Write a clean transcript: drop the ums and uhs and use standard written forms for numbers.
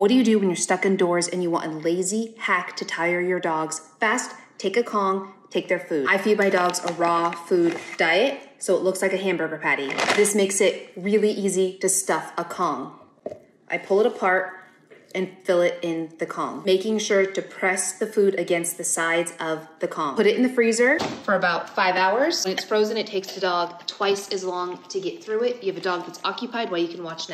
What do you do when you're stuck indoors and you want a lazy hack to tire your dogs fast? Take a Kong, take their food. I feed my dogs a raw food diet, so it looks like a hamburger patty. This makes it really easy to stuff a Kong. I pull it apart and fill it in the Kong, making sure to press the food against the sides of the Kong. Put it in the freezer for about 5 hours. When it's frozen, it takes the dog twice as long to get through it. You have a dog that's occupied while you can watch Netflix.